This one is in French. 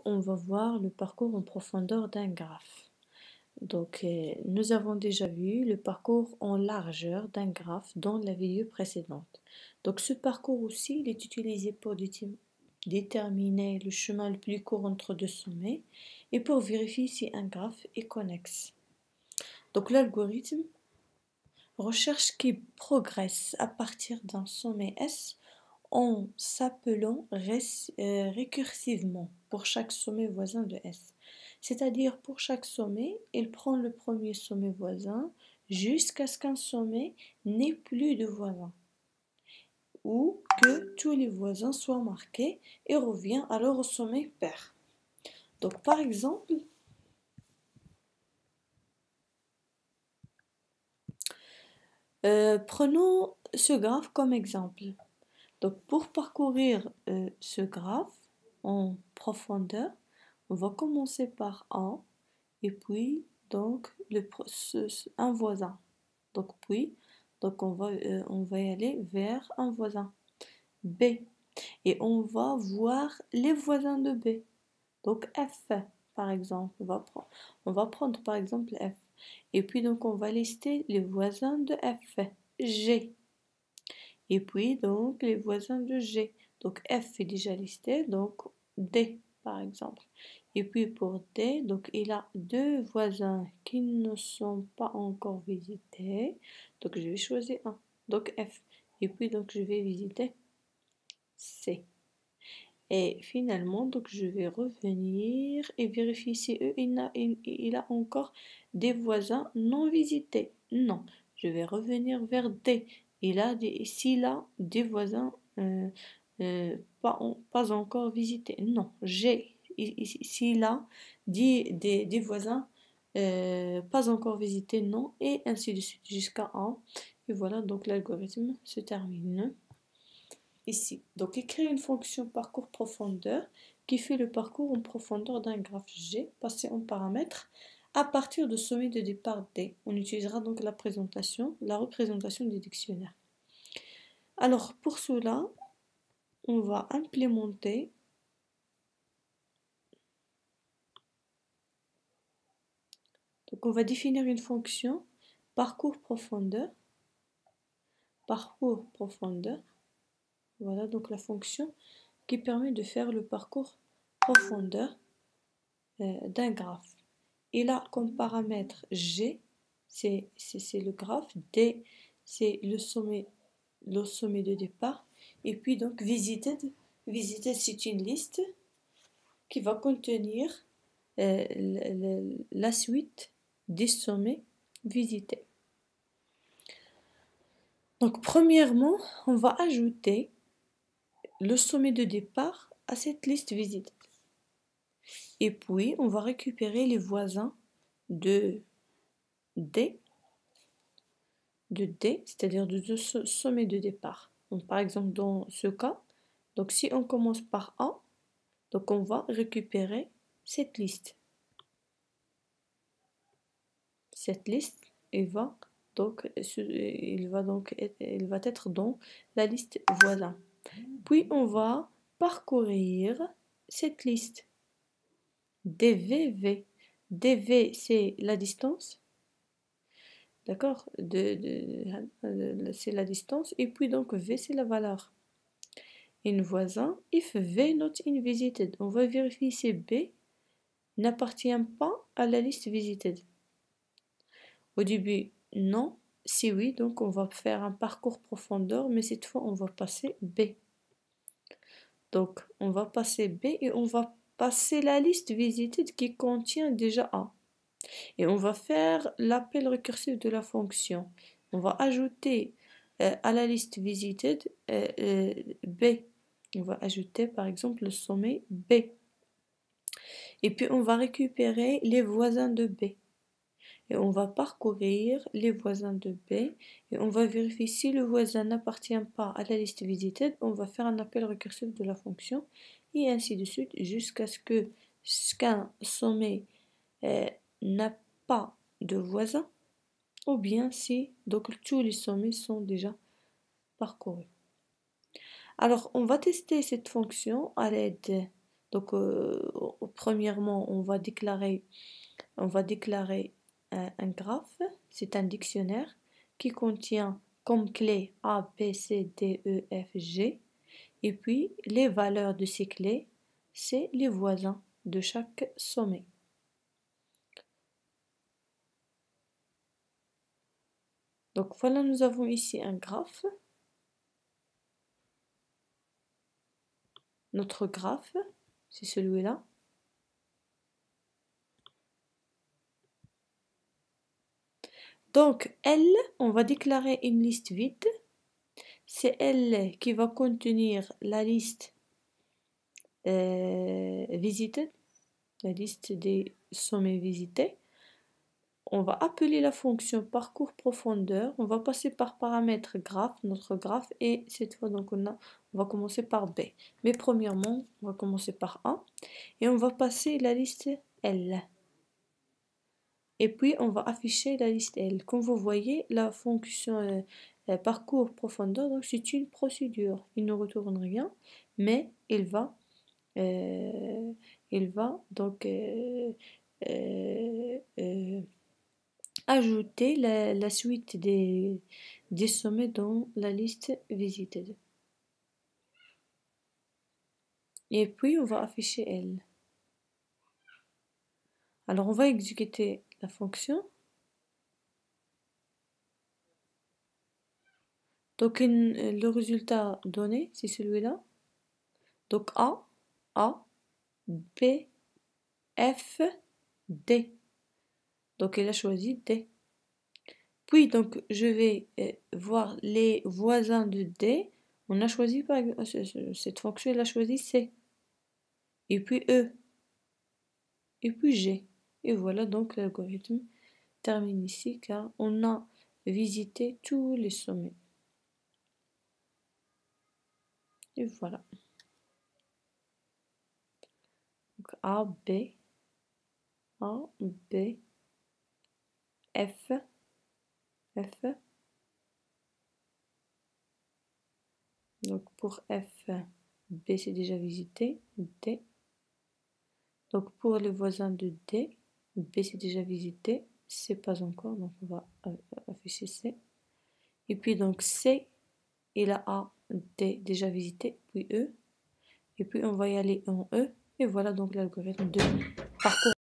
on va voir le parcours en profondeur d'un graphe. Donc, nous avons déjà vu le parcours en largeur d'un graphe dans la vidéo précédente. Donc, ce parcours aussi, il est utilisé pour déterminer le chemin le plus court entre deux sommets et pour vérifier si un graphe est connexe. Donc, l'algorithme recherche qui progresse à partir d'un sommet S en s'appelant récursivement pour chaque sommet voisin de S. C'est-à-dire pour chaque sommet, il prend le premier sommet voisin jusqu'à ce qu'un sommet n'ait plus de voisins ou que tous les voisins soient marqués et revient alors au sommet pair. Donc par exemple, prenons ce graphe comme exemple. Donc pour parcourir ce graphe en profondeur, on va commencer par A et puis donc un voisin. Donc puis on va y aller vers un voisin B et on va voir les voisins de B. Donc F par exemple, on va prendre par exemple F et puis donc on va lister les voisins de F. G. Et puis donc les voisins de G. Donc F est déjà listé, donc D par exemple. Et puis pour D, donc il a deux voisins qui ne sont pas encore visités. Donc je vais choisir un. Donc F. Et puis donc je vais visiter C. Et finalement, donc je vais revenir et vérifier si il a encore des voisins non visités. Non, je vais revenir vers D. S'il a des voisins pas encore visités. Non, G. S'il a des voisins pas encore visités, non, et ainsi de suite jusqu'à 1. Et voilà, donc l'algorithme se termine ici. Donc, écrire une fonction parcours profondeur qui fait le parcours en profondeur d'un graphe G passé en paramètres à partir de sommet de départ D. On utilisera donc la représentation des dictionnaires. Alors, pour cela, on va implémenter donc on va définir une fonction parcours profondeur. Voilà donc la fonction qui permet de faire le parcours profondeur d'un graphe. Il a comme paramètre G, c'est le graphe, D, c'est le sommet de départ, et puis donc visited c'est une liste qui va contenir la suite des sommets visités. Donc premièrement, on va ajouter le sommet de départ à cette liste visitée. Et puis, on va récupérer les voisins de D, c'est-à-dire de deux sommets de départ. Donc, par exemple, dans ce cas, donc si on commence par A, donc on va récupérer cette liste. Cette liste, elle va être dans la liste voisins. Puis, on va parcourir cette liste. DV, c'est la distance. D'accord, c'est la distance et puis donc V c'est la valeur. Un voisin, if V not invisited, on va vérifier si B n'appartient pas à la liste visited. Au début, non. Si oui, donc on va faire un parcours profondeur, mais cette fois on va passer B. Donc on va passer B et on va passer la liste visited qui contient déjà A. Et on va faire l'appel récursif de la fonction. On va ajouter à la liste visited B. On va ajouter par exemple le sommet B. Et puis on va récupérer les voisins de B. Et on va parcourir les voisins de B. Et on va vérifier si le voisin n'appartient pas à la liste visited. On va faire un appel récursif de la fonction. Et ainsi de suite jusqu'à ce qu'un sommet n'a pas de voisins, ou bien si donc tous les sommets sont déjà parcourus. Alors on va tester cette fonction à l'aide Donc, premièrement, on va déclarer un graphe. C'est un dictionnaire qui contient comme clé A, B, C, D, E, F, G. Et puis, les valeurs de ces clés, c'est les voisins de chaque sommet. Donc voilà, nous avons ici un graphe. Notre graphe, c'est celui-là. Donc L, on va déclarer une liste vide. C'est L qui va contenir la liste visited, la liste des sommets visités. On va appeler la fonction parcours profondeur. On va passer par paramètre graphe, notre graphe, et cette fois donc on va commencer par B. Mais premièrement, on va commencer par A et on va passer la liste L. Et puis on va afficher la liste L. Comme vous voyez, la fonction parcours profondeur, donc c'est une procédure. Il ne retourne rien, mais il va donc ajouter la suite des sommets dans la liste visited. Et puis on va afficher L. Alors on va exécuter la fonction. Donc le résultat donné, c'est celui-là. Donc A, B, F, D. Donc elle a choisi D. Puis donc je vais voir les voisins de D. On a choisi par cette fonction, elle a choisi C. Et puis E. Et puis G. Et voilà, donc l'algorithme termine ici car on a visité tous les sommets. Et voilà. Donc A, B, F, F. Donc pour F, B c'est déjà visité, D. Donc pour les voisins de D, B c'est déjà visité, C pas encore, donc on va afficher C. Et puis donc C et la A, D déjà visité, puis E. Et puis on va y aller en E. Et voilà donc l'algorithme de parcours.